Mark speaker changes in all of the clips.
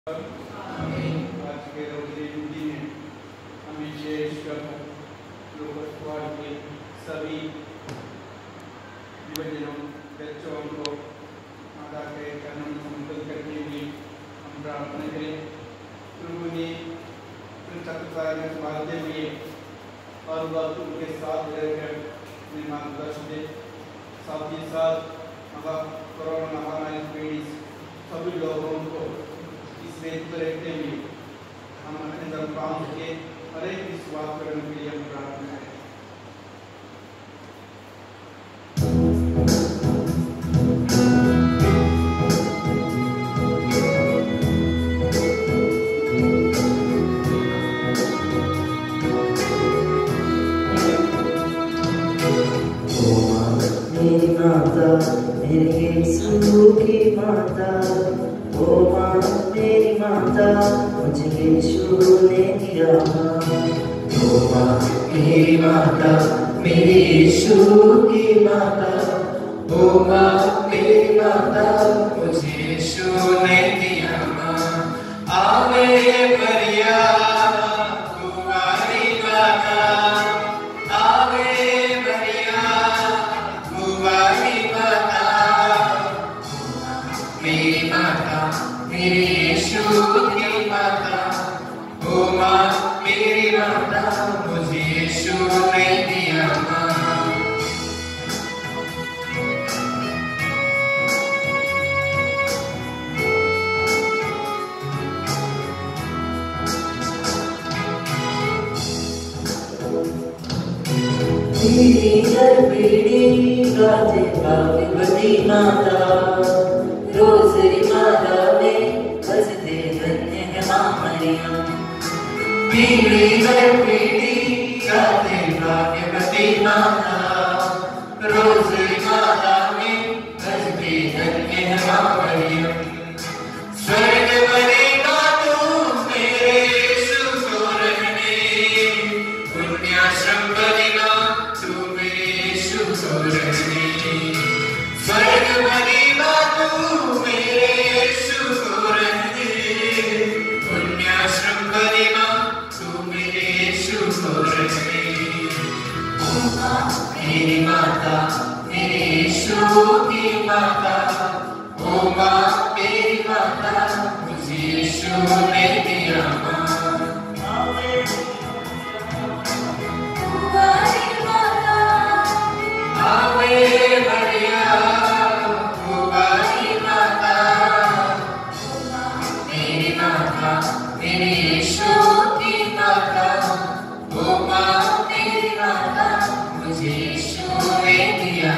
Speaker 1: आज के रोज़ी ड्यूटी में हम विशेषकर लोकसभा के सभी युवजनों बच्चों को माता के चरणों में समर्पित करते हुए हम प्रार्थना करें। प्रभु ने चतुर्साय में संभालते हुए और वह उनके साथ रहकर उन्हें मार्गदर्शन दे। साथ ही साथ कोरोना महामारी पीड़ित सभी लोगों को वेद रहते हुए हम अपने धर्म के हर एक विश्वास करने के लिए हम प्रार्थना करें।
Speaker 2: मेरी माता मेरे यीशु की माता, ओ माँ मेरी माता मुझे यीशु ने दिया। ओ माँ मेरी माता मेरे यीशु की माता, ओ माँ मेरी माता मुझे यीशु ने दिया। आवे मरिया कुंवारी माता, आवे मरिया कुंवारी माता, मेरी माता मेरे यीशु की माता, ओ माँ मेरी माता मुझे यीशु ने दिया। मेरी गर्भीणी गाते भाग्यवती माता, रोज़री माता में बजते धन्य है माँ मरियम। मेरी गर्भीणी गाते भाग्यवती माता, रोज़री माता में बजते धन्य है माँ मरियम। स्वर्ग बनेगा तू मेरे यीशु को रहने, पुण्याश्रम बनेगा तू मेरे यीशु को रहने। स्वर्ग बनेगा तू मेरे यीशु को रहने, पुण्याश्रम बनेगा तू मेरे यीशु को रहने। ओ माँ मेरी माता मेरे यीशु की माता, ओ माँ मेरी माता मुझे यीशु ने दिया। आवे मरिया कुंवारी माता, मेरी माता मेरे यीशु की माता, ओ माँ मेरी माता मुझे यीशु ने दिया।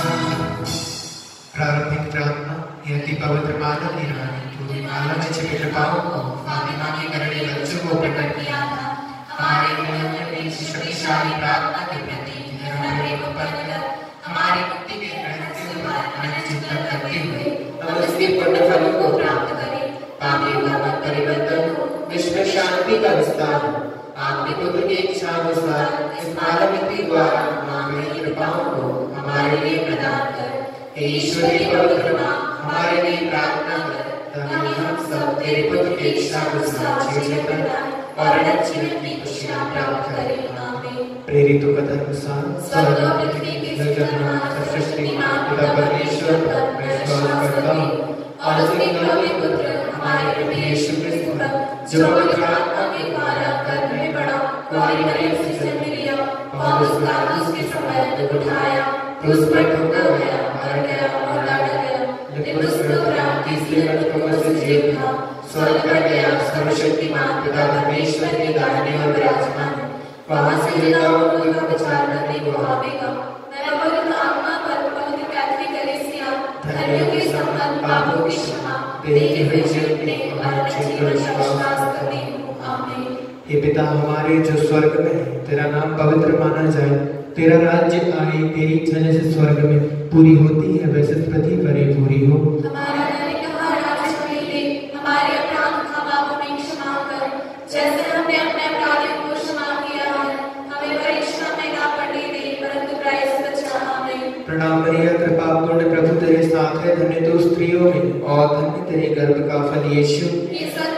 Speaker 3: प्रारंभिक प्रार्थना। यह अति पवित्र मानव निरानी पूरी माला में छिपे कृपाओं को फातिमा के करने बच्चों को प्रकट किया था। हमारे मन में इस शक्तिशाली प्रार्थना के प्रति हमारे हमारी मुक्ति के रहस्य पर चिंतन करते हुए हम उसके पुण्य फलों को प्राप्त करें। पापी का परिवर्तन हो, विश्व शांति का विस्तार हो। आपके पुत्र की इच्छा अनुसार इस मानवती द्वारा मांगी कृपाओं को हमारे लिए प्रदान कर। ईश्वरी पवित्र माँ हमारे लिए प्रार्थना कर, ताकि हम सब तेरे पुत्र की इच्छा अनुसार जीवन और अनंत जीवन की खुशियां प्राप्त करें। आमीन। प्रेरितों का धर्मसार स्वर्ग और पृथ्वी के सृजनहार सृष्टिमान पिता परमेश्वर पर मैं विश्वास करता हूँ और उसके इकलौते पुत्र हमारे प्रभु यीशु क्रिस्त पर, जो पवित्र आत्मा के द्वारा गर्भ में पड़ा, कुंवारी मरियम से जन्म लिया, पौलुस पिलातुस के समय दुख उठाया, क्रूस पर ठोका गया, मर गया और गाड़ा गया, लेकिन उसके उपरांत तीसरे दिन कब्र से जीवित था, स्वर्ग पर गया, सर्वशक्तिमान पिता परमेश्वर के दाहिने ओर विराजमान है। वहां से जिंदाओं को विचार करने को आवेगा। मैं पवित्र आत्मा पर पवित्र कैथोलिक कलीसिया, धर्मियों के संबंध, पापों की क्षमा, देखे हुए जीवन में और जीवन विश्वास करती हूँ। आमीन।
Speaker 4: हे पिता हमारे जो स्वर्ग में है, तेरा नाम पवित्र माना जाए, तेरा राज्य आए, तेरी इच्छा जैसे स्वर्ग में पूरी होती है वैसे पृथ्वी पर ही पूरी हो।
Speaker 5: हमारा हर आज हमें दे, हमारे अपराध हम हमें क्षमा कर, जैसे हमने अपने अपराधियों को क्षमा किया है। हमें परीक्षा में ना पड़ने दे, परंतु बुराई से बचा। आमीन।
Speaker 4: प्रणाम मरिया, कृपा पूर्ण प्रभु तेरे साथ है, धन्य तू स्त्रियों में और धन्य तेरे गर्भ का फल यीशु।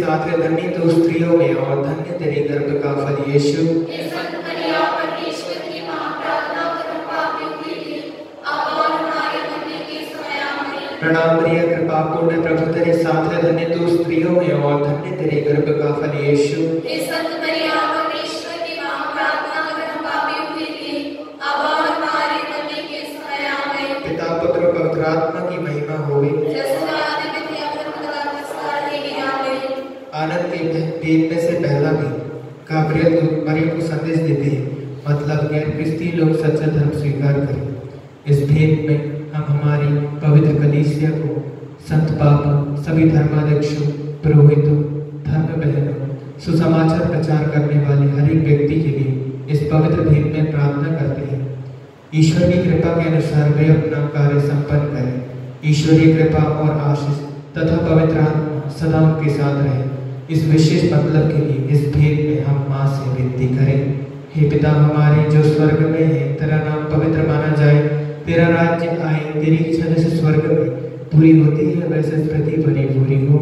Speaker 4: साथ है धन्य तू स्त्रियों में और धन्य तेरे गर्भ का फल यीशु।
Speaker 5: हे संत मरिया परमेश्वर की मां, प्रार्थना करो पापियों के लिए, अब और हमारे मरने के समय आमीन।
Speaker 4: प्रणाम मरिया कृपा पूर्ण प्रभु तेरे साथ है धन्य तू स्त्रियों में और धन्य तेरे गर्भ का फल यीशु।
Speaker 5: हे संत मरिया परमेश्वर की मां, प्रार्थना करो पापियों के लिए, अब और हमारे मरने के समय आमीन।
Speaker 4: पिता पुत्र और पवित्र आत्मा की महिमा होवे।
Speaker 5: जैसे आदि में थे, अब सदा सदा रहेगी आमीन।
Speaker 4: आनंद के भेद में से पहला भी गाब्रियल दूत मरियम को संदेश देते हैं, मतलब गैर क्रिस्ती लोग सच्चा धर्म स्वीकार करें। इस भेद में हम हमारी पवित्र कलीसिया को संत पापा, सभी धर्माध्यक्षों, पुरोहितों, धर्म बहनों, सुसमाचार प्रचार करने वाले हर एक व्यक्ति के लिए इस पवित्र भेद में प्रार्थना करते हैं। ईश्वर की कृपा के अनुसार वे अपना कार्य संपन्न करें। ईश्वरीय कृपा और आशीष तथा पवित्र आत्मा सदा उनके साथ रहे। इस विशेष मतलब के लिए इस भेद में हम माँ से विनती करें। हे पिता हमारे जो स्वर्ग में है, तेरा नाम पवित्र माना जाए, तेरा राज्य आए, तेरी इच्छा जैसे स्वर्ग में पूरी होती है वैसे पृथ्वी पर पूरी हो।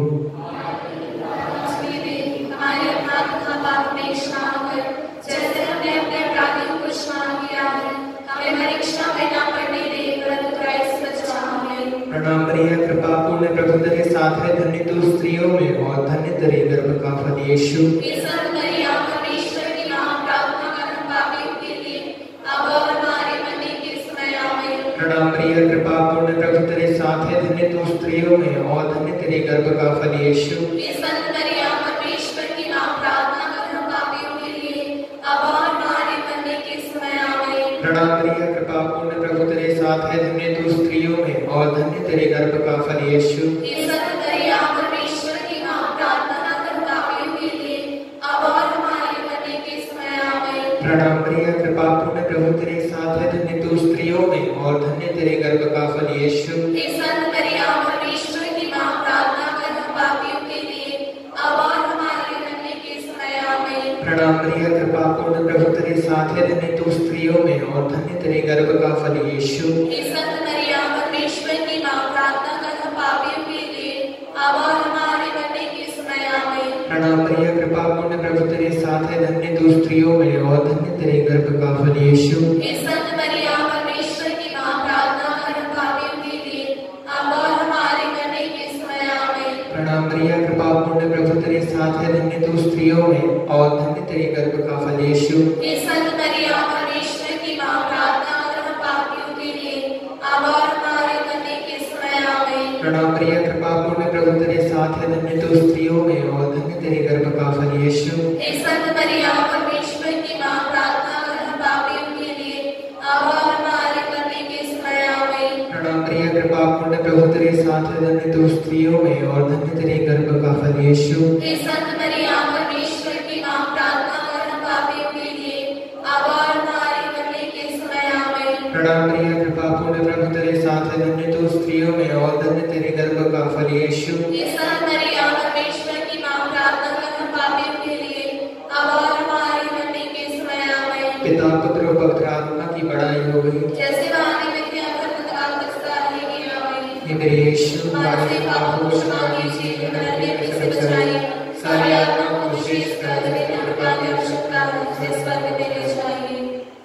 Speaker 5: हमारे अपराध का पाप में क्षमा कर, जैसे हमने अपने अपराधियों को क्षमा किया है। हमें परीक्षा में न पड़ने दे, परंतु बुराई से बचा हमें।
Speaker 4: प्रणाम मरिया कृपा पूर्ण प्रभु तेरे साथ है धन्य तू स्त्रियों में और धन्य तेरे गर्भ का फल यीशु।
Speaker 5: हे संत मरिया परमेश्वर की मां, प्रार्थना करो पापियों के लिए, अब और हमारे मरने के समय आमीन।
Speaker 4: प्रणाम मरिया कृपा पूर्ण प्रभु तेरे साथ है धन्य तू स्त्रियों में और धन्य तेरे गर्भ का फल यीशु।
Speaker 5: हे संत मरिया परमेश्वर की मां, प्रार्थना करो पापियों के लिए, अब और हमारे मरने के समय आमीन।
Speaker 4: प्रणाम मरिया कृपा पूर्ण प्रभु तेरे साथ है धन्य तू स्त्रियों में और धन्य तेरे गर्भ का फल यीशु।
Speaker 5: हे संत मरिया परमेश्वर की मां, प्रार्थना करो पापियों के लिए, अब और हमारे मरने के समय आमीन।
Speaker 4: प्रणाम मरिया कृपा पूर्ण प्रभु तेरे साथ है धन्य तू स्त्रियों में और धन्य तेरे गर्भ का फल यीशु।
Speaker 5: हे संत मरिया परमेश्वर की मां, प्रार्थना करो पापियों के लिए, अब और हमारे मरने के समय आमीन।
Speaker 4: प्रणाम मरिया कृपा पूर्ण प्रभु तेरे साथ है धन्य तू स्त्रियों में और धन्य तेरे गर्भ का फल यीशु।
Speaker 5: हे संत मरिया परमेश्वर की मां, प्रार्थना करो पापियों के लिए, अब और हमारे मरने के समय आमीन।
Speaker 4: प्रणाम मरिया कृपा पूर्ण प्रभु तेरे साथ है धन्य तू स्त्रियों में और धन्य तेरे गर्भ का फल यीशु।
Speaker 5: हे संत मरिया परमेश्वर की मां, प्रार्थना करो पापियों के लिए, अब और हमारे मरने के समय आमीन।
Speaker 4: प्रणाम मरिया कृपा पूर्ण प्रभु तेरे साथ है धन्य तू स्त्रियों में और धन्य तेरे गर्भ का फल यीशु।
Speaker 5: हे संत मरिया परमेश्वर की मां, प्रार्थना करो पापियों के लिए, अब और हमारे मरने के समय आमीन।
Speaker 4: प्रणाम मरिया कृपा पूर्ण प्रभु तेरे साथ है धन्य तू स्त्रियों में और धन्य तेरे गर्भ का फल यीशु।
Speaker 5: हे संत मरिया परमेश्वर की मां, प्रार्थना करो पापियों के लिए, अब और हमारे मरने के समय आमीन।
Speaker 4: प्रणाम मरिया कृपा पूर्ण प्रभु तेरे साथ है धन्य तू स्त्रियों में और धन्य तेरे गर्भ का फल यीशु।
Speaker 5: हे संत मरिया परमेश्वर की मां, प्रार्थना करो पापियों के लिए, अब और हमारे मरने के समय आमीन।
Speaker 4: प्रणाम मरिया कृपा पूर्ण प्रभु तेरे साथ है धन्य तू स्त्रियों में और धन्य तेरे गर्भ का फल यीशु।
Speaker 5: हे संत मरिया परमेश्वर की मां, प्रार्थना करो पापियों के लिए, अब और हमारे मरने के समय आमीन।
Speaker 4: पिता पुत्र और पवित्र आत्मा की बड़ाई हो गई।
Speaker 5: जैसे वाणी में थे, अब तक सदा रहेगी आमीन।
Speaker 4: हे मेरे यीशु
Speaker 5: हमारे पापों को क्षमा कीजिए, नरक में से बचाइए, सारी आत्माओं को विशेष कर जिन्हें कृपा की आवश्यकता है, उसे स्वर्ग में ले जाइए।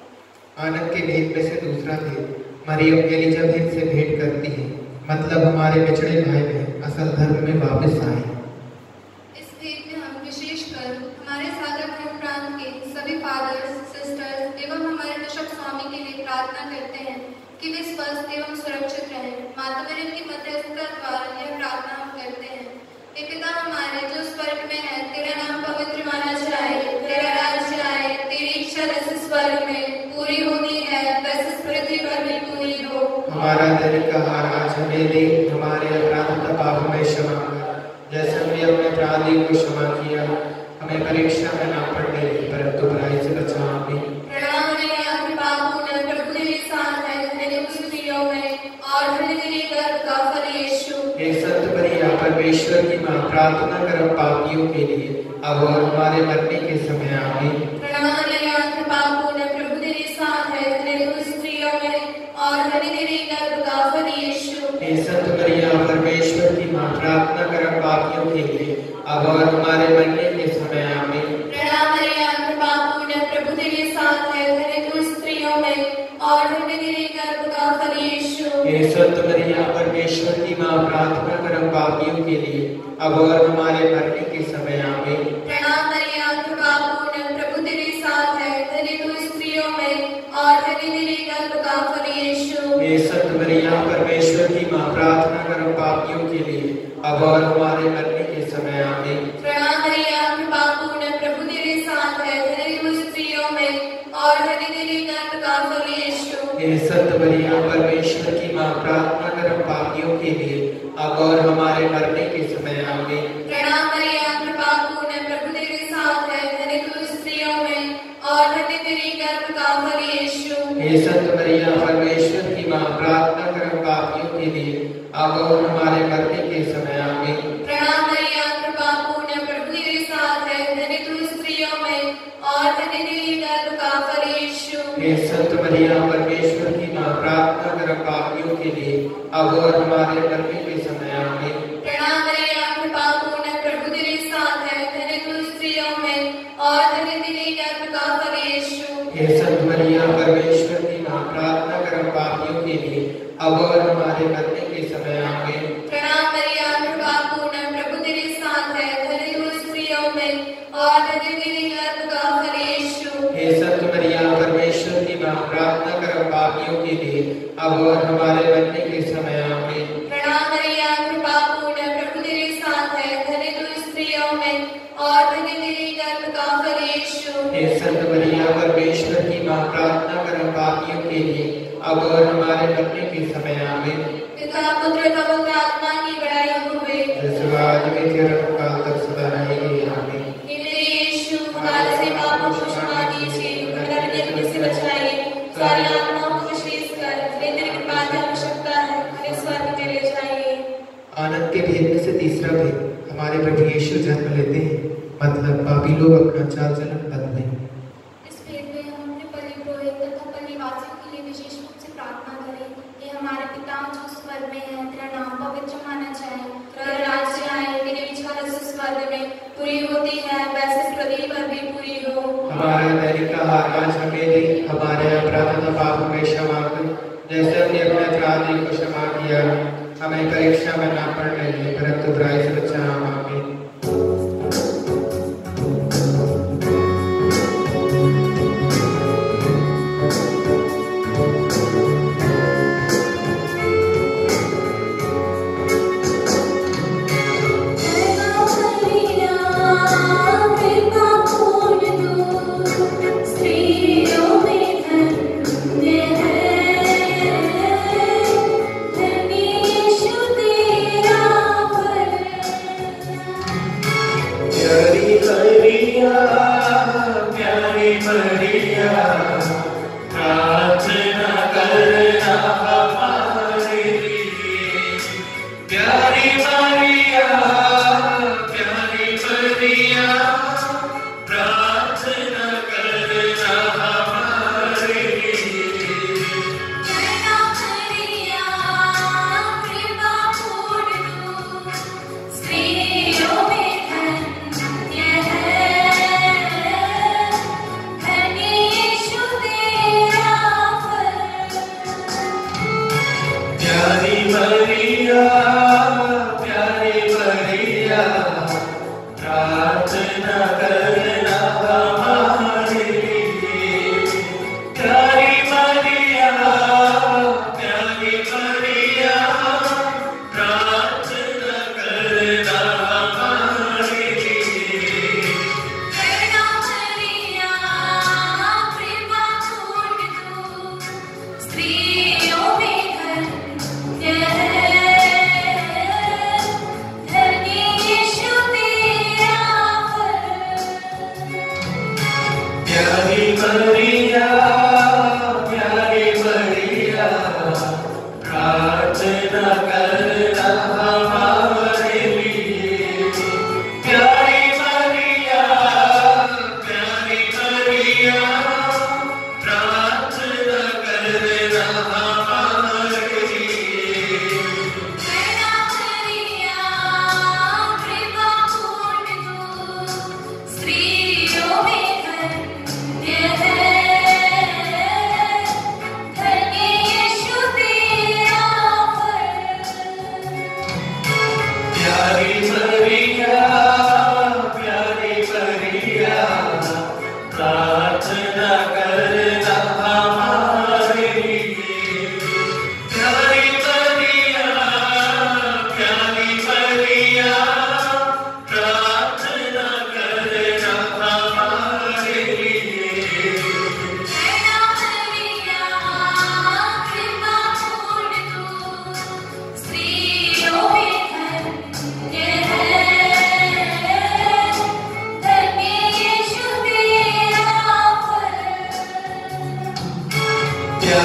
Speaker 4: आनंद के भेद में से दूसरा भेद मरियम एलिजाबेथ से भेंट करती है, मतलब हमारे बिछड़े भाई बहन असल धर्म में वापस आए।
Speaker 6: इस भेद में हम विशेषकर हमारे सागर धर्म प्रांत के सभी फादर्स, सिस्टर्स एवं हमारे बिशप स्वामी के लिए प्रार्थना करते हैं कि वे स्वस्थ एवं सुरक्षित रहें। माता मरियम की मध्यस्थता द्वारा यह प्रार्थना हम करते हैं। हे पिता हमारे जो स्वर्ग में है, तेरा नाम पवित्र माना जाए, तेरा राज्य आए, तेरी इच्छा जैसे स्वर्ग में पूरी होती है वैसे पृथ्वी पर भी पूरी हो।
Speaker 4: हमारा दैनिक आहार आज हमें दे, हमारे अपराध तथा पाप में क्षमा कर, जैसे हमने अपने अपराधियों को क्षमा किया। हमें परीक्षा में न पड़ने दे, परंतु बुराई से बचा। आमीन।
Speaker 5: प्रणाम मरिया कृपा पूर्ण, प्रभु तेरे साथ है, धन्य तू स्त्रियों में और धन्य तेरे गर्भ का फल यीशु।
Speaker 4: हे संत मरिया परमेश्वर की मां, प्रार्थना करो पापियों के लिए, अब और हमारे मरने के समय। आमीन।
Speaker 5: प्रणाम मरिया कृपा पूर्ण, प्रभु तेरे साथ है, धन्य तू स्त्रियों में और धन्य तेरे गर्भ का फल यीशु।
Speaker 4: हे संत मरिया परमेश्वर की मां, प्रार्थना करो पापियों के लिए, अब और हमारे मरने के समय आमीन।
Speaker 5: प्रणाम मरियम, कृपा पूर्ण, प्रभु तेरे साथ है, धन्य तू स्त्रियों में और धन्य तेरे गर्भ का फल यीशु।
Speaker 4: हे संत मरिया, परमेश्वर की माँ, प्रार्थना कर हम पापियों के लिए, अब और हमारे मरने के समय आमीन।
Speaker 5: प्रणाम मरियम, कृपा पूर्ण, प्रभु तेरे साथ है, धन्य तू स्त्रियों में और धन्य तेरे गर्भ का फल यीशु।
Speaker 4: हे संत मरिया, परमेश्वर की माँ, प्रार्थना कर हम पापियों के लिए, अब और हमारे मरने के समय आमीन।
Speaker 5: प्रणाम मरियम, कृपा पूर्ण, प्रभु तेरे साथ है, धन्य तू स्त्रियों में और धन्य तेरे गर्भ का फल यीशु।
Speaker 4: हे संत मरिया, परमेश्वर की माँ, प्रार्थना कर हम पापियों के लिए, अब और हमारे मरने के समय आमीन।
Speaker 5: प्रणाम मरियम, कृपा पूर्ण, प्रभु तेरे साथ है, धन्य तू स्त्रियों में और धन्य तेरे गर्भ का फल यीशु।
Speaker 4: हे संत मरिया, परमेश्वर की माँ, प्रार्थना कर हम पापियों के लिए, अब और हमारे मरने के समय आमीन।
Speaker 5: प्रणाम मरियम, कृपा पूर्ण, प्रभु तेरे साथ है, धन्य तू स्त्रियों में और धन्य तेरे गर्भ का फल यीशु।
Speaker 4: हे संत मरिया, परमेश्वर की माँ, प्रार्थना कर हम पापियों के लिए, अब और हमारे मरने के समय आमीन।
Speaker 5: प्रणाम मरियम, कृपा पूर्ण, प्रभु तेरे साथ है, धन्य तू स्त्रियों में और धन्य तेरे गर्भ का फल यीशु।
Speaker 4: हे संत मरिया, परमेश्वर की माँ, प्रार्थना कर हम पापियों के लिए, अब और हमारे मरने के समय आमीन।
Speaker 5: प्रणाम मरियम, कृपा पूर्ण, प्रभु तेरे साथ है, धन्य तू स्त्रियों में और धन्य तेरे गर्भ का फल यीशु।
Speaker 4: हे संत मरिया, परमेश्वर की माँ, प्रार्थना कर हम पापियों के लिए, अब और हमारे मरने के समय आमीन।
Speaker 5: प्रणाम मरियम, कृपा पूर्ण, प्रभु तेरे साथ है, धन्य तू स्त्रियों में और धन्य तेरे गर्भ का फल यीशु।
Speaker 4: हे संत मरिया, परमेश्वर की माँ, प्रार्थना कर हम पापियों के लिए, अब और हमारे मरने के समय आमीन।
Speaker 5: पिता पुत्र पवित्र आत्मा की बड़ाई हुए।
Speaker 4: जैसे आज में तेरा काल तक सदा रहेगी आमीन।
Speaker 5: हे मेरे यीशु, हमारे से पापों को क्षमा कीजिए, नरक के अग्नि से बचाइए, सारी आत्माओं को विशेष कर तेरी कृपा की आवश्यकता है, हमें स्वर्ग में ले जाइए।
Speaker 4: आनंद के भेद में से तीसरा भेद, हमारे प्रभु यीशु जन्म लेते हैं, मतलब पापी लोग अपना चाल चलन बदलें।
Speaker 6: इस भेद में हम अपने परिपुरोहित तथा परिवासियों के लिए विशेष रूप से प्रार्थना करें कि हमारे पिता जो स्वर्ग में है, तेरा नाम पवित्र माना जाए, तेरा राज्य आए, तेरी इच्छा जैसे स्वर्ग में पूरी होती है वैसे पृथ्वी पर भी पूरी हो।
Speaker 4: हमारा दैनिक आहार आज हमें दे, हमारे अपराध तथा पाप में क्षमा कर, जैसे हमने अपने अपराधी को क्षमा किया, हमें परीक्षा में न पड़ने दे, परंतु बुराई से बचा आमीन।
Speaker 5: स्त्रियों में धन्य है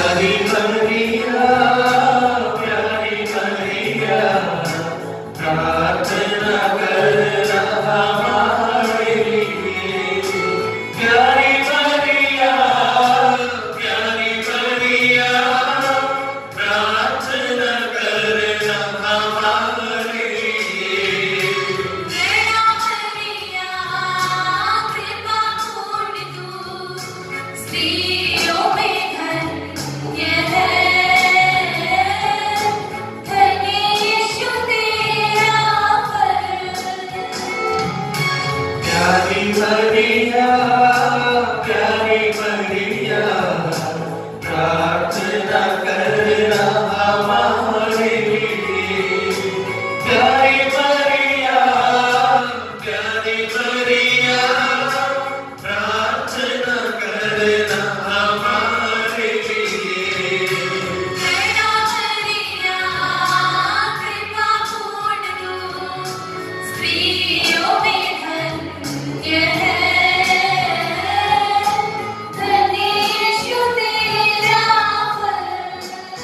Speaker 2: प्यारी मरिया प्यारी मरिया प्रार्थना करना हमारे लिए। प्यारी मरिया प्यारी मरिया प्रार्थना करना हमारे लिए।
Speaker 5: नैना मरिया कृपा पूर्ण तू स्त्रियों में धन्य है, धन्य यीशु तेरा फल।
Speaker 2: प्यारी मरिया प्यारी मरिया प्रार्थना करना हमारे लिए। प्यारी मरिया प्यारी मरिया प्रार्थना करना हमारे लिए।
Speaker 5: नैना मरिया कृपा पूर्ण तू स्त्रियों में धन्य है, धन्य यीशु तेरा फल।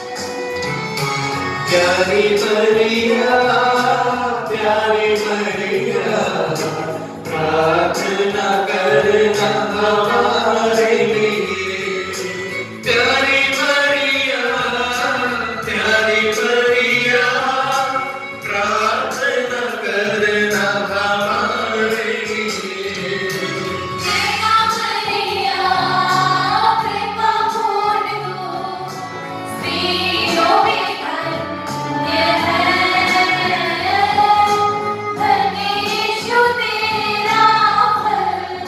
Speaker 2: प्यारी मरिया प्यारी मरिया प्रार्थना करना हमारे लिए। प्यारी मरिया प्यारी मरिया प्रार्थना करना हमारे लिए।
Speaker 5: नैना मरिया कृपा पूर्ण तू स्त्रियों में धन्य है, धन्य यीशु तेरा फल।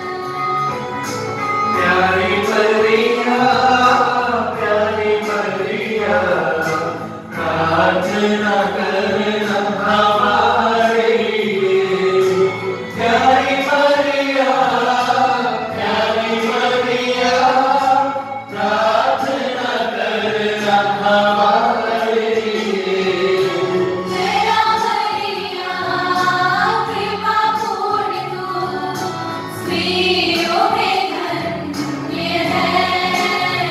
Speaker 2: प्यारी मरिया प्यारी मरिया प्रार्थना करना हमारे लिए। प्यारी मरिया प्यारी मरिया प्रार्थना करना हमारे लिए।
Speaker 5: नैना मरिया कृपा पूर्ण तू स्त्रियों में धन्य है,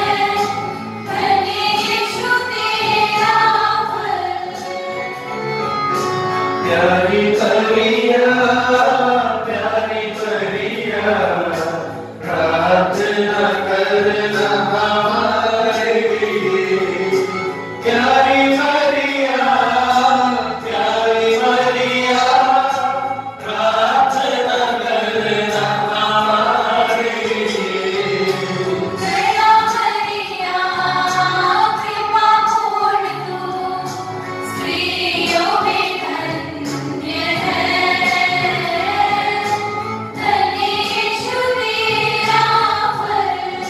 Speaker 5: धन्य यीशु तेरा फल।
Speaker 2: प्यारी मरिया प्यारी मरिया प्रार्थना करना हमारे लिए। प्यारी मरिया प्यारी मरिया प्रार्थना करना हमारे लिए।
Speaker 5: नैना मरिया कृपा पूर्ण तू स्त्रियों में धन्य है, धन्य यीशु तेरा फल।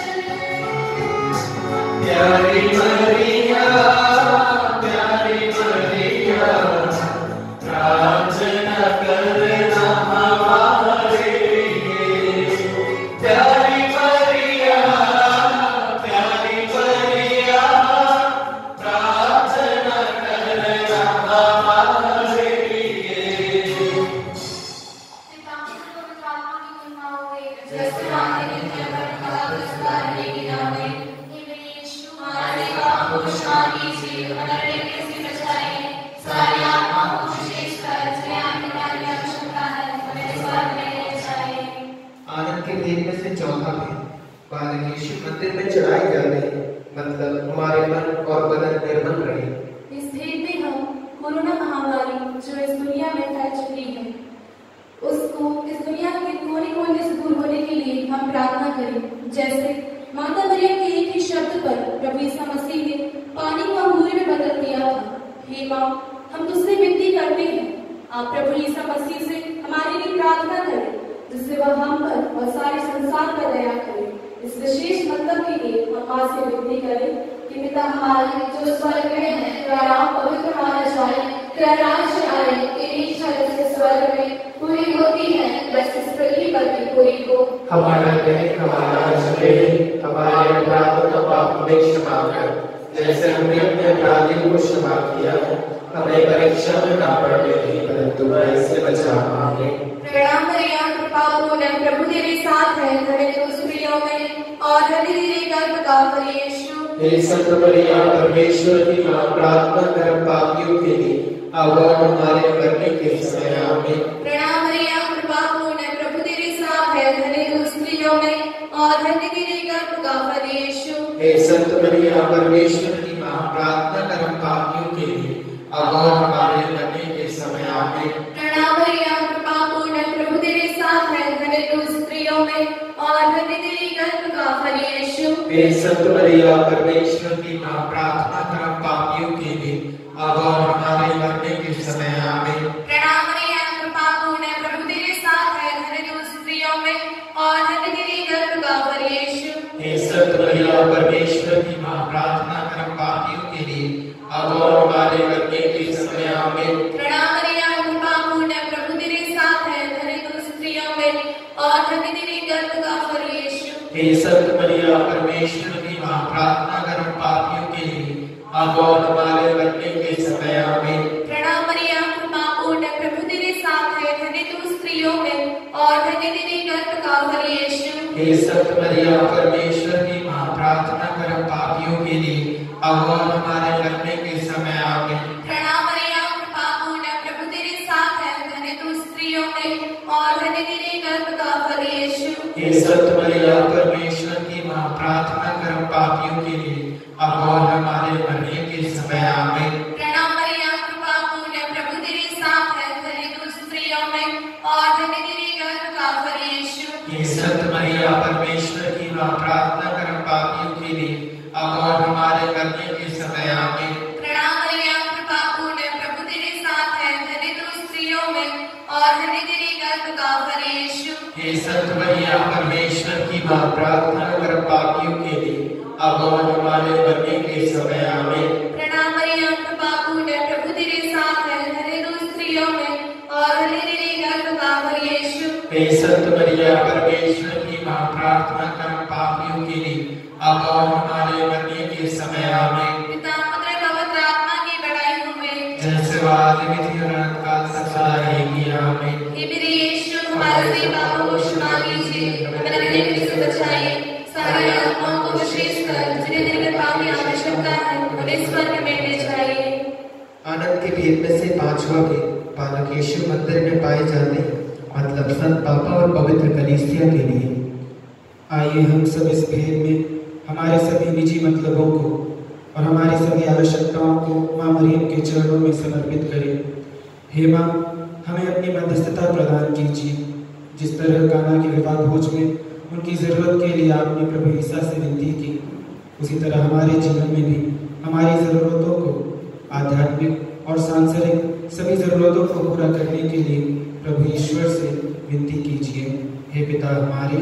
Speaker 2: प्यारी मरिया प्यारी मरिया प्रार्थना करना हमारे लिए। प्यारी मरिया प्यारी मरिया प्रार्थना करना हमारे लिए।
Speaker 5: जैसे मांगे की नामे यीशु हमारे पापों को क्षमा कीजिए और नरक से बचाइए। सारी आत्माओं को विशेष कर जिन्हें आपकी दया की आवश्यकता है हमें स्वर्ग में ले जाइए।
Speaker 4: आनंद के दिन में से चौथा दिन बालक यीशु मंदिर में चढ़ाई जाते हैं, मतलब हमारे मन और बदन निर्मल रहे।
Speaker 5: इस भेद में हम कोरोना महामारी जो इस दुनिया में फैल चुकी है उसको इस दुनिया के कोने कोने से दूर होने के लिए हम प्रार्थना करें। जैसे माता मरियम के एक ही शब्द पर प्रभु यीशु मसीह ने पानी को अंगूरे में बदल दिया था। हे माँ, हम तुझसे विनती करते हैं, आप प्रभु यीशु मसीह से हमारे लिए प्रार्थना करें जिससे वह हम पर और सारे संसार पर दया करे। इस विशेष मतलब के लिए हम माँ से विनती करें कि पिता हमारे जो स्वर्ग में है, तेरा नाम पवित्र माना जाए, तेरा राज्य आए, तेरी इच्छा जैसे स्वर्ग में पूरी होती है वैसे इस पृथ्वी पर भी पूरी हो।
Speaker 4: हमारा दैनिक हमारा सवेरे हमारे अपराधों का पाप हमें क्षमा कर, जैसे हमने अपने अपराधियों को क्षमा किया है। हमें परीक्षा में ना पड़ने दे, परंतु बुराई से बचा। आमीन।
Speaker 5: प्रणाम मरिया, कृपा पूर्ण, प्रभु तेरे साथ है, धन्य तू स्त्रियों में और धन्य तेरे गर्भ का फल यीशु।
Speaker 4: हे संत मरिया परमेश्वर की मां, प्रार्थना कर हम पापियों के लिए अब और हमारे मरने के समय आमीन।
Speaker 5: प्रणाम मरिया, कृपा पूर्ण, प्रभु तेरे साथ है, धन्य तू स्त्रियों में और धन्य तेरे गर्भ का फल यीशु।
Speaker 4: हे संत मरिया परमेश्वर की मां, प्रार्थना कर हम पापियों के लिए अब और हमारे मरने के समय आमीन।
Speaker 5: प्रणाम मरिया, कृपा पूर्ण, प्रभु तेरे साथ है, धन्य तू स्त्रियों में और धन्य तेरे गर्भ का फल यीशु।
Speaker 4: हे संत मरिया परमेश्वर की मां, प्रार्थना कर हम पापियों के लिए अब और हमारे मरने के समय आमीन।
Speaker 5: प्रणाम मरिया, कृपा पूर्ण, प्रभु तेरे साथ है, धन्य तू स्त्रियों में और धन्य तेरे गर्भ का फल यीशु।
Speaker 4: हे संत मरिया परमेश्वर की मां, प्रार्थना कर हम पापियों के लिए अब और हमारे मरने के समय आमीन।
Speaker 5: प्रणाम मरिया, कृपा पूर्ण, प्रभु तेरे साथ है, धन्य तू स्त्रियों में और धन्य तेरे गर्भ का फल यीशु।
Speaker 4: हे संत मरिया परमेश्वर की मां, प्रार्थना कर हम पापियों के लिए अब और हमारे मरने के समय आमीन।
Speaker 5: प्रणाम मरिया, कृपा पूर्ण, प्रभु तेरे साथ है, धन्य तू स्त्रियों में और धन्य तेरे गर्भ का फल यीशु।
Speaker 4: हे संत मरिया परमेश्वर की मां, प्रार्थना कर हम पापियों के लिए अब और हमारे मरने के समय आमीन।
Speaker 5: प्रणाम मरिया, कृपा पूर्ण, प्रभु तेरे साथ है, धन्य तू स्त्रियों में और धन्य तेरे गर्भ का फल यीशु।
Speaker 4: हे संत मरिया परमेश्वर की मां, प्रार्थना कर हम पापियों के लिए अब और हमारे मरने के समय आमीन।
Speaker 5: प्रणाम मरिया, कृपा पूर्ण, प्रभु तेरे साथ है, धन्य तू स्त्रियों में और धन्य तेरे गर्भ का फल यीशु।
Speaker 4: हे संत मरिया परमेश्वर की मां, प्रार्थना कर हम पापियों के लिए अब और हमारे मरने के समय आमीन।
Speaker 5: प्रणाम मरिया, कृपा पूर्ण, प्रभु तेरे साथ है, धन्य तू स्त्रियों में और धन्य तेरे गर्भ का फल यीशु।
Speaker 4: हे संत मरिया परमेश्वर की मां, प्रार्थना कर हम पापियों के लिए अब और हमारे मरने के समय आमीन।
Speaker 5: प्रणाम मरिया, कृपा पूर्ण, प्रभु तेरे साथ है, धन्य तू स्त्रियों में और धन्य तेरे गर्भ का फल यीशु।
Speaker 4: हे संत मरिया परमेश्वर की मां, प्रार्थना कर हम पापियों के लिए अब और हमारे मरने के समय आमीन।
Speaker 5: पिता पुत्र पवित्र आत्मा की बड़ाई हुए,
Speaker 4: जैसे वाद विधि और अनंत काल तक सदा रहेगी आमीन।
Speaker 5: हे मेरे यीशु, हमारे सभी पापों को क्षमा कीजिए, हमें नरक से बचाइए, सारी आत्माओं को विशेषकर जिन्हें तेरी कृपा की आवश्यकता है उन्हें स्वर्ग में ले जाइए।
Speaker 4: आनंद के भेद में से पांचवा भेद बालक यीशु मंदिर में पाए जाते, मतलब संत पापा और पवित्र कलीसिया के लिए। आइए हम सब इस भेद में हमारे सभी निजी मतलबों को और हमारी सभी आवश्यकताओं को मां मरियम के चरणों में समर्पित करें। हे मां, हमें अपनी मध्यस्थता प्रदान कीजिए। जिस तरह काना के विवाह भोज में उनकी जरूरत के लिए आपने प्रभु ईसा से विनती की, उसी तरह हमारे जीवन में भी हमारी जरूरतों को, आध्यात्मिक और सांसारिक सभी जरूरतों को पूरा करने के लिए प्रभु ईश्वर से विनती कीजिए। हे पिता हमारे,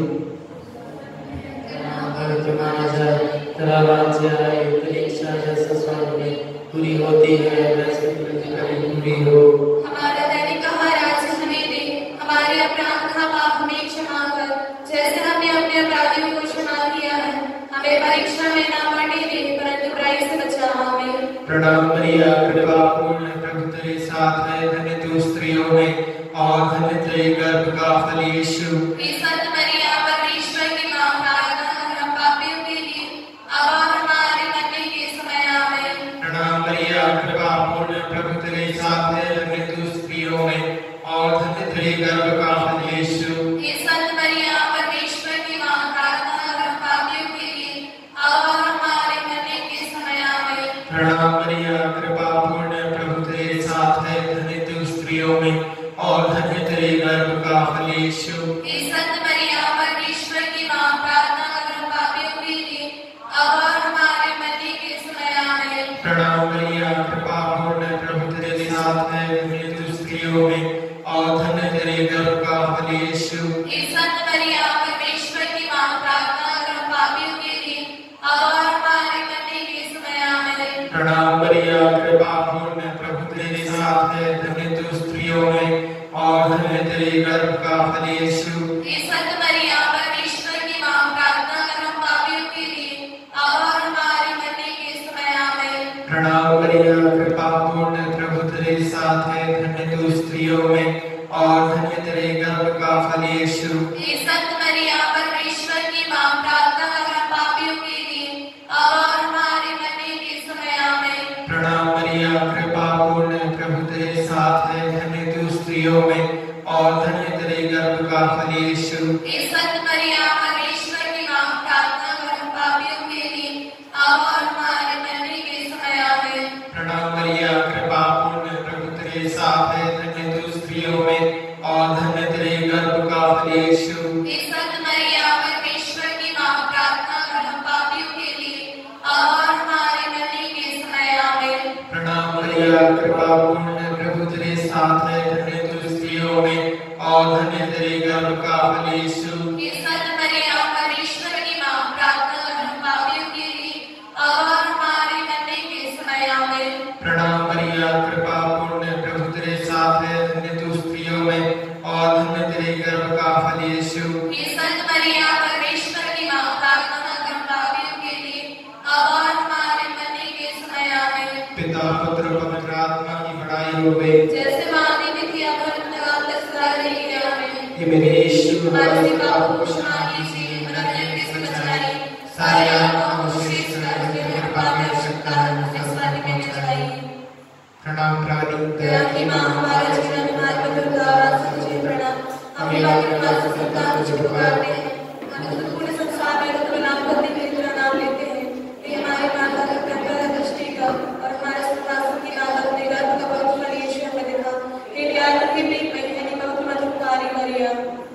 Speaker 3: तुम्हारा जाए, तेरा राज्य आए, तेरी इच्छा जैसे स्वर्ग में पूरी होती है वैसे पृथ्वी पर भी पूरी हो।
Speaker 5: हमारा दैनिक आहार आज हमें दे, हमारे अपराध का पाप हमें क्षमा कर, जैसे हमने अपने अपराधियों को क्षमा किया है। हमें परीक्षा में ना पड़ने दे, परंतु बुराई से बचा हमें।
Speaker 4: प्रणाम मरिया, कृपा पूर्ण, प्रभु तेरे साथ है, धन्य तू स्त्रियों में और धन्य तेरे गर्भ का फल यीशु।
Speaker 5: हे संत मरिया परमेश्वर की मां, प्रार्थना कर हम पापियों के लिए अब और हमारे मरने के समय आमीन।
Speaker 4: प्रणाम मरिया, कृपा पूर्ण, प्रभु तेरे साथ है, धन्य तू स्त्रियों में और धन्य तेरे गर्भ का फल यीशु।
Speaker 5: हे संत मरिया परमेश्वर की मां, प्रार्थना कर हम पापियों के लिए अब और हमारे मरने के समय आमीन।
Speaker 4: प्रणाम मरिया, कृपा पूर्ण, प्रभु तेरे साथ है, धन्य तू स्त्रियों में और धन्य तेरे गर्भ का फल यीशु।
Speaker 5: हे संत मरिया परमेश्वर की मां, प्रार्थना कर हम पापियों के लिए अब और हमारे मरने के समय आमीन।
Speaker 4: प्रणाम मरिया, कृपा पूर्ण, प्रभु तेरे साथ है, धन्य तू स्त्रियों में और धन्य तेरे गर्भ का फल यीशु।
Speaker 5: हे संत मरिया परमेश्वर की मां, प्रार्थना कर हम पापियों के लिए अब और हमारे मरने के समय आमीन।
Speaker 4: प्रणाम मरिया, कृपा पूर्ण, प्रभु तेरे साथ है, धन्य तू स्त्रियों में और धन्य तेरे गर्भ का फल यीशु।
Speaker 5: हे संत मरिया परमेश्वर की मां, प्रार्थना कर हम पापियों के लिए अब और हमारे मरने के समय आमीन।
Speaker 4: प्रणाम मरिया, कृपा पूर्ण, प्रभु तेरे साथ है, धन्य तू स्त्रियों में और धन्य तेरे गर्भ का फल यीशु।
Speaker 5: हे संत मरिया परमेश्वर की मां, प्रार्थना कर हम पापियों के लिए अब और हमारे
Speaker 4: स्त्रियों में और धन्य तेरे गर्भ का फल यीशु।
Speaker 5: हे संत मरियम परमेश्वर की मां, प्रार्थना कर हम पापियों के लिए अब और हमारे मरने के समय आमीन।
Speaker 4: प्रणाम मरिया, कृपा पूर्ण, प्रभु तेरे साथ है, धन्य तू स्त्रियों में और धन्य तेरे गर्भ का फल यीशु।
Speaker 5: हे संत मरियम परमेश्वर की मां, प्रार्थना कर हम पापियों के लिए अब और हमारे मरने के समय आमीन।
Speaker 4: प्रणाम मरिया, कृपा पूर्ण, प्रभु तेरे साथ है, धन्य तू स्त्रियों में और धन्य तेरे गर्भ का फल यीशु।
Speaker 5: हे संत मरियम परमेश्वर की मां, प्रार्थना कर हम पापियों के लिए अब और हमारे मरने के समय आमीन।
Speaker 4: प्रणाम मरिया, कृपा पूर्ण, प्रभु तेरे साथ है, धन्य तू स्त्रियों में और धन्य तेरे गर्भ का फल यीशु।
Speaker 5: हे संत मरियम परमेश्वर की मां, प्रार्थना कर हम पापियों के लिए अब और हमारे मरने के समय आमीन।
Speaker 4: पिता पुत्र पवित्र आत्मा की बड़ाई होवे,
Speaker 5: जैसे मानव में थी अब और अंतकाल तक सदा रहेगी आमीन।
Speaker 4: ये मेरे यीशु
Speaker 5: हमारे से पापों को क्षमा कीजिए, हमारे नरक से बचाइए, सारी आत्माओं को विशेष करके कृपा में आवश्यकता है उसे स्वर्ग में ले जाइए।
Speaker 4: प्रणाम रानी,
Speaker 5: दया की मां, हमारे जीवन हमारे पवित्र उद्धार तुझे प्रणाम। हमें वाली कृपा से संतान तुझे पुकारते हैं, हम तो पूरे संसार में तो नाम करने के लिए तेरा नाम लेते हैं। ये हमारे माता का प्रेम दृष्टि का और हमारे संतान की नाम अपने गर्भ का पवित्र फल यीशु ने देखा। हे प्यार की प्रीत में है पवित्र मधुकारी मरिया।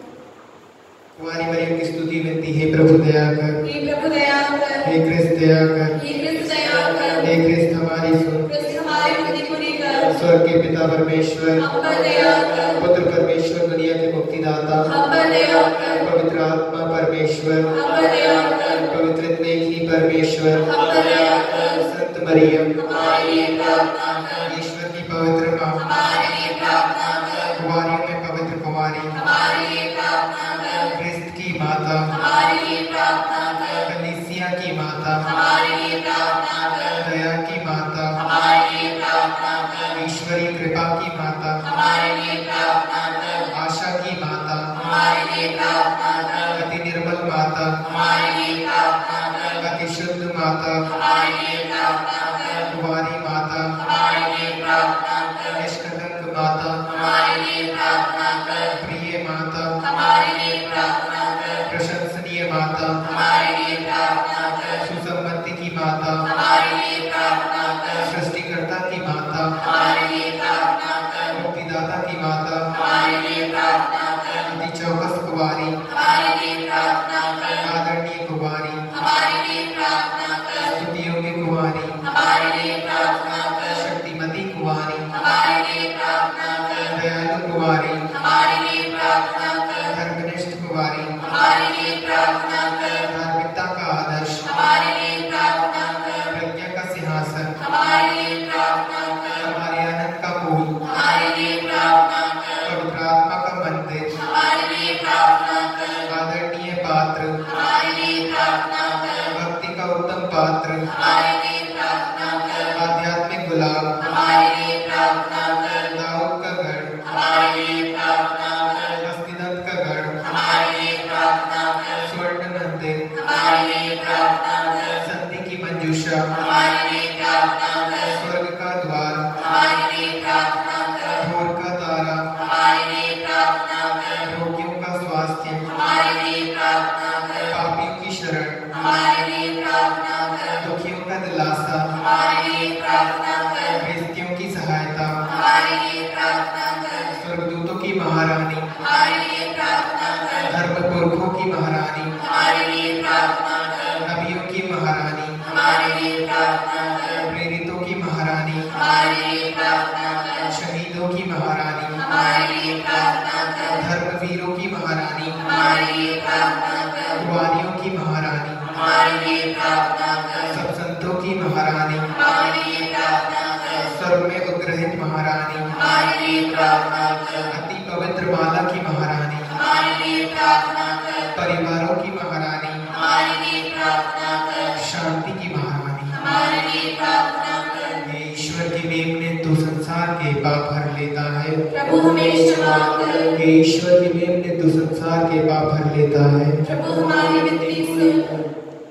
Speaker 4: कुंवारी मरियम की स्तुति विनती है, प्रभु दया कर,
Speaker 5: हे प्रभु दया कर,
Speaker 4: हे क्रिस्त दया कर,
Speaker 5: हे क्रिस्त दया कर,
Speaker 4: हे क्रिस्त हमारी सुन।
Speaker 5: क्रिस्त हमारी बुद्धि पूरी कर,
Speaker 4: स्वर्ग के पिता परमेश्वर,
Speaker 5: हम पर दया कर,
Speaker 4: पुत्र परमेश्वर, दुनिया के मुक्तिदाता,
Speaker 5: हम पर दया कर,
Speaker 4: पवित्र आत्मा परमेश्वर,
Speaker 5: हम पर दया कर,
Speaker 4: पवित्र स्नेही परमेश्वर,
Speaker 5: हम पर दया कर,
Speaker 4: संत मरियम,
Speaker 5: हमारे लिए प्रार्थना कर,
Speaker 4: ईश्वर की पवित्र माँ,
Speaker 5: हमारे लिए प्रार्थना कर,
Speaker 4: कुंवारियों में पवित्र कुंवारी,
Speaker 5: हमारे लिए प्रार्थना कर,
Speaker 4: क्रिस्त की माता,
Speaker 5: हमारे लिए प्रार्थना कर,
Speaker 4: कलीसिया की माता,
Speaker 5: हमारे लिए प्रार्थना कर,
Speaker 4: दया की माता,
Speaker 5: हमारे लिए प्रार्थना कर,
Speaker 4: ईश्वरीय कृपा की माता,
Speaker 5: हमारे लिए प्रार्थना कर,
Speaker 4: आशा की माता,
Speaker 5: हमारे लिए प्रार्थना कर,
Speaker 4: अति निर्मल माता,
Speaker 5: हमारे लिए प्रार्थना कर,
Speaker 4: अति शुद्ध माता,
Speaker 5: हमारे लिए प्रार्थना कर,
Speaker 4: कुंवारी माता,
Speaker 5: हमारे लिए प्रार्थना कर,
Speaker 4: निष्कलंक माता,
Speaker 5: हमारे लिए प्रार्थना कर,
Speaker 4: प्रिय माता,
Speaker 5: हमारे लिए प्रार्थना कर,
Speaker 4: प्रशंसनीय माता,
Speaker 5: हमारे लिए प्रार्थना कर,
Speaker 4: सुसम्मति की माता,
Speaker 5: हमारे लिए प्रार्थना कर,
Speaker 4: सृष्टिकर्ता की माता,
Speaker 5: हमारे लिए प्रार्थना कर,
Speaker 4: मुक्तिदाता की माता,
Speaker 5: हमारे लिए प्रार्थना कर,
Speaker 4: अति चौकस कुंवारी,
Speaker 5: हमारे लिए प्रार्थना कर,
Speaker 4: आदरणीय कुंवारी,
Speaker 5: हमारे लिए प्रार्थना कर,
Speaker 4: स्तुतियों की कुंवारी,
Speaker 5: हमारे लिए प्रार्थना कर,
Speaker 4: शक्तिमती कुंवारी,
Speaker 5: हमारे लिए प्रार्थना कर,
Speaker 4: दयालु कुंवारी,
Speaker 5: हमारे लिए प्रार्थना कर,
Speaker 4: धर्मनिष्ठ कुंवारी,
Speaker 5: हमारे लिए प्रार्थना कर,
Speaker 4: धार्मिकता का आदर्श,
Speaker 5: हमारे लिए प्रार्थना कर,
Speaker 4: प्रज्ञा का सिंहासन,
Speaker 5: हमारे लिए प्रार्थना कर,
Speaker 4: हमारे आनंद का मूल,
Speaker 5: हमारे लिए प्रार्थना कर,
Speaker 4: पवित्र आत्मा का मंदिर,
Speaker 5: हमारे लिए प्रार्थना कर,
Speaker 4: आदरणीय पात्र,
Speaker 5: हमारे लिए प्रार्थना कर,
Speaker 4: भक्ति का उत्तम पात्र,
Speaker 5: हमारे लिए प्रार्थना कर,
Speaker 4: आध्यात्मिक गुलाब,
Speaker 5: हमारे लिए प्रार्थना कर,
Speaker 4: दाऊद का गढ़,
Speaker 5: हमारे लिए प्रार्थना कर,
Speaker 4: हस्तिदंत का गढ़,
Speaker 5: हमारे लिए प्रार्थना कर,
Speaker 4: स्वर्ण मंदिर,
Speaker 5: हमारे लिए प्रार्थना कर,
Speaker 4: संधि की मंजूषा,
Speaker 5: हमारे लिए प्रार्थना कर,
Speaker 4: स्वर्ग का द्वार,
Speaker 5: हमारे लिए प्रार्थना कर,
Speaker 4: भोर का तारा,
Speaker 5: हमारे लिए प्रार्थना कर,
Speaker 4: रोगियों का स्वास्थ्य,
Speaker 5: हमारे लिए प्रार्थना कर,
Speaker 4: पापियों की शरण,
Speaker 5: हमारे लिए प्रार्थना कर,
Speaker 4: दुखियों का दिलासा,
Speaker 5: हमारे लिए प्रार्थना कर,
Speaker 4: बेइज्जतियों की सहायता,
Speaker 5: हमारे लिए प्रार्थना कर,
Speaker 4: स्वर्गदूतों की महारानी,
Speaker 5: हमारे लिए प्रार्थना कर,
Speaker 4: धर्म पुरखों की महारानी,
Speaker 5: हमारे लिए प्रार्थना कर,
Speaker 4: नबियों की महारानी,
Speaker 5: हमारे लिए प्रार्थना कर,
Speaker 4: प्रेरितों की महारानी,
Speaker 5: हमारे लिए प्रार्थना कर,
Speaker 4: शहीदों की महारानी,
Speaker 5: हमारे लिए प्रार्थना कर,
Speaker 4: धर्मवीरों की महारानी,
Speaker 5: हमारे लिए प्रार्थना कर,
Speaker 4: कुंवारियों की महारानी,
Speaker 5: हमारे लिए प्रार्थना कर,
Speaker 4: सब संतों की महारानी,
Speaker 5: हमारे लिए प्रार्थना कर,
Speaker 4: स्वर्ग में उद्ग्रहित महारानी,
Speaker 5: हमारे लिए प्रार्थना कर,
Speaker 4: अति पवित्र माला की महारानी,
Speaker 5: हमारे लिए प्रार्थना कर,
Speaker 4: परिवारों की महारानी,
Speaker 5: हमारे लिए प्रार्थना कर,
Speaker 4: शांति की महारानी,
Speaker 5: हमारे लिए प्रार्थना कर,
Speaker 4: ये ईश्वर की मेमने तो संसार के पाप भर लेता है,
Speaker 5: प्रभु हमें क्षमा कर,
Speaker 4: ये ईश्वर की मेमने तो संसार के पाप भर लेता है।
Speaker 5: प्रभु हमारी विनती सुन।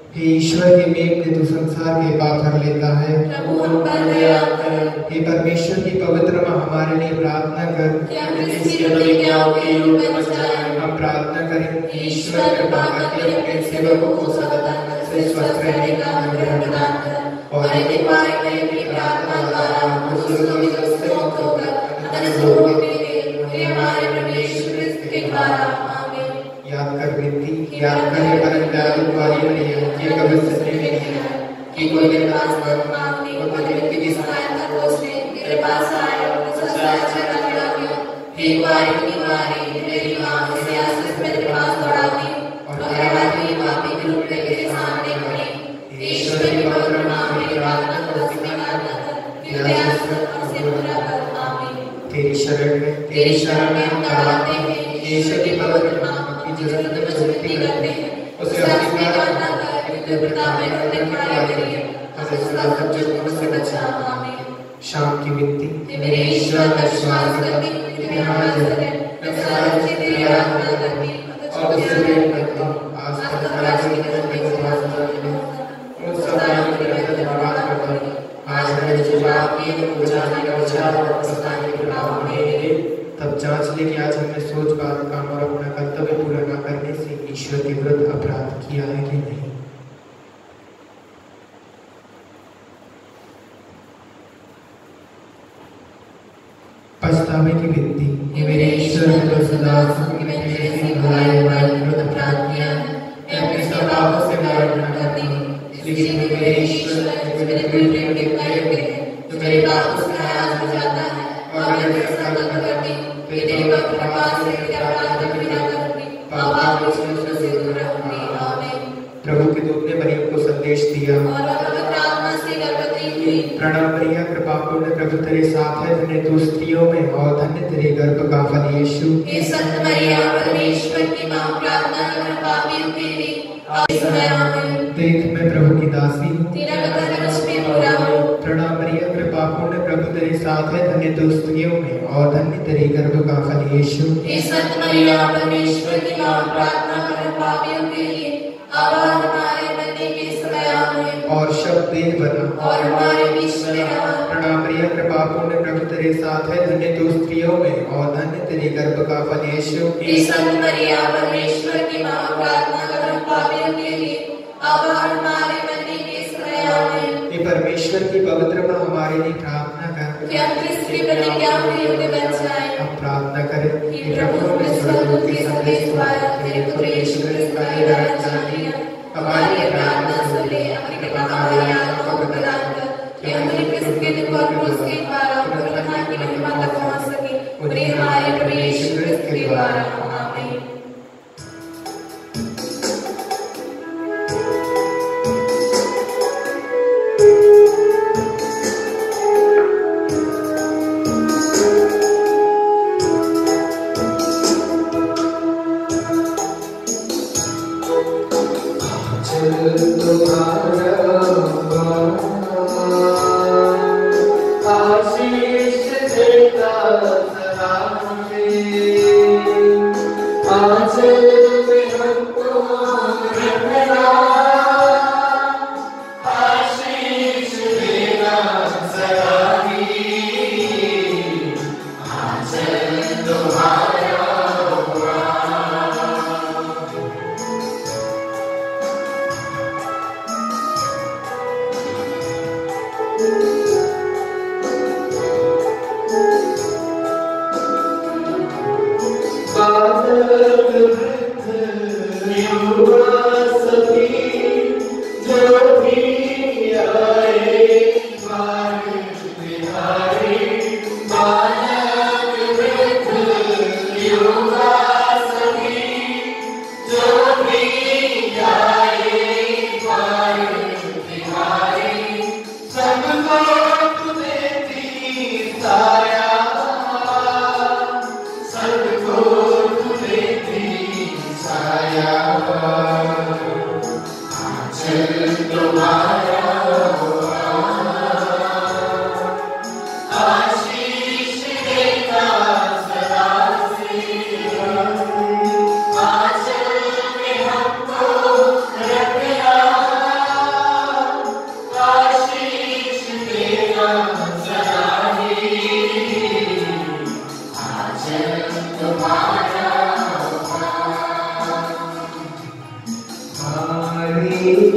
Speaker 4: हे ईश्वर के मेघ ने तू संसार के पाप हर लेता है।
Speaker 5: प्रभु उन पर दया कर।
Speaker 4: हे परमेश्वर की पवित्र मां हमारे लिए प्रार्थना कर
Speaker 5: कि हम इसकी प्रतिज्ञाओं के योग में बच जाएं।
Speaker 4: हम प्रार्थना करें
Speaker 5: ईश्वर कृपा करके अपने सेवकों को सर्वदा से स्वस्थ रहने का अनुग्रह प्रदान कर और एक बार की प्रार्थना द्वारा हम दुष्टों की दृष्टि से मुक्त होकर अनंत सुखों के लिए हे हमारे प्रभु यीशु क्रिस्त के द्वारा आमीन।
Speaker 4: याद कर विनती, याद कर हे परम दयालु वाली मरियम, ये कभी सत्य नहीं है कि कोई मेरे पास मत मांगने और कोई व्यक्ति की सहायता खोजने मेरे पास आए और सच्चा चेहरा खड़ा हो। हे कुंवारी की कुंवारी मेरी मां, इसे आशीष मेरे पास दौड़ाती और मेरे हाथी पापी के रूप में तेरे सामने खड़ी। ईश्वर की पवित्र मां मेरी प्रार्थना को स्वीकार कर, कृपया से पूरा कर। आमीन। तेरी शरण में हम कराते हैं। ईश्वर की पवित्र मां की जरूरत में विनती करते हैं, उसे स्वीकार कर कि पिता में अपने खड़ा करिए, हमें सदा सब चीजों से बचा। आमीन। शाम की विनती। मेरे ईश्वर मैं विश्वास करती हूँ कि हमारा जगह मैं सारी चीजें तेरी आराधना करती और तुझसे प्रेम करती हूँ। आज तक खराब की तरफ में विश्वास करती हूँ उन सब कामों की तरफ धन्यवाद करता हूँ। आज मैंने जो बात की है वो जाने का विचार और पछताने की कृपा हमें तब जांच ले कि आज हमने सोच बात काम और अपना कर्तव्य पूरा न करने से ईश्वर के विरुद्ध अपराध किया है कि नहीं। पछतावे की विनती। हे मेरे ईश्वर जो सदा सुखी में तेरे से भलाई विरुद्ध अपराध किया है, मैं अपने सब पापों से मार्ग न करती हूँ, इसलिए मेरे ईश्वर मेरे प्रेम के प्यारे जो मेरे पापों से नाराज हो जाता है और मैं तेरे संकल्प करती हूँ कि तेरे पवित्र कृपा से तेरे अपराध की विदा करूंगी, पाप और चीजों से दूर रहूंगी। आमीन। प्रभु के दूत ने मरियम को संदेश दिया
Speaker 5: और पवित्र आत्मा से गर्भवती हुई।
Speaker 4: प्रणाम मरिया, कृपा पूर्ण प्रभु तेरे साथ है, धन्य तू स्त्रियों में और धन्य तेरे गर्भ का फल यीशु।
Speaker 5: हे संत मरिया परमेश्वर की मां, प्रार्थना कर पापियों के लिए आज समय आमीन।
Speaker 4: देख मैं प्रभु की दासी हूँ,
Speaker 5: तेरा वचन मुझ में पूरा हो।
Speaker 4: प्रणाम मरिया, कृपा पूर्ण प्रभु तेरे साथ है, धन्य तू स्त्रियों में और धन्य तेरे गर्भ का फल यीशु।
Speaker 5: हे संत मरिया परमेश्वर की मां, प्रार्थना कर पापियों के लिए अब हमारे मरने के समय आमीन।
Speaker 4: और शब्द देह बना
Speaker 5: और हमारे बीच में रहा।
Speaker 4: प्रणाम मरिया, कृपा पूर्ण प्रभु तेरे साथ है, धन्य तू स्त्रियों में और धन्य तेरे गर्भ का फल यीशु।
Speaker 5: हे संत मरिया परमेश्वर की मां, प्रार्थना कर पापियों के लिए अब हमारे मरने के समय आमीन।
Speaker 4: हे परमेश्वर की पवित्र मां हमारे लिए प्रार्थना कर
Speaker 5: कि हम क्रिस्त की प्रतिज्ञा के योग्य बन जाएं।
Speaker 4: हम प्रार्थना करें
Speaker 5: कि प्रभु हमें स्वर्गदूत के संदेश द्वारा तेरे पुत्र यीशु क्रिस्त का हृदय जान लिया, हमारी प्रार्थना सुन ले, अपनी कृपा हमारी आत्मा को प्रदान कर कि हम क्रिस्त के दुख और क्रूस के द्वारा पुनरुत्थान की महिमा तक पहुंच सके, और हमारे प्रभु यीशु क्रिस्त के द्वारा। आमीन।
Speaker 2: Santo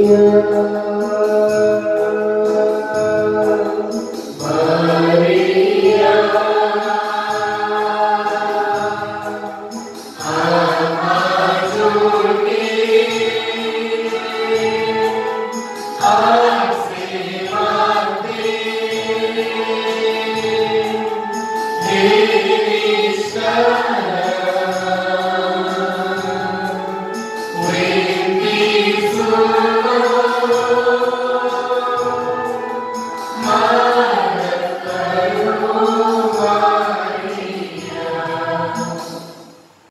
Speaker 2: Maria,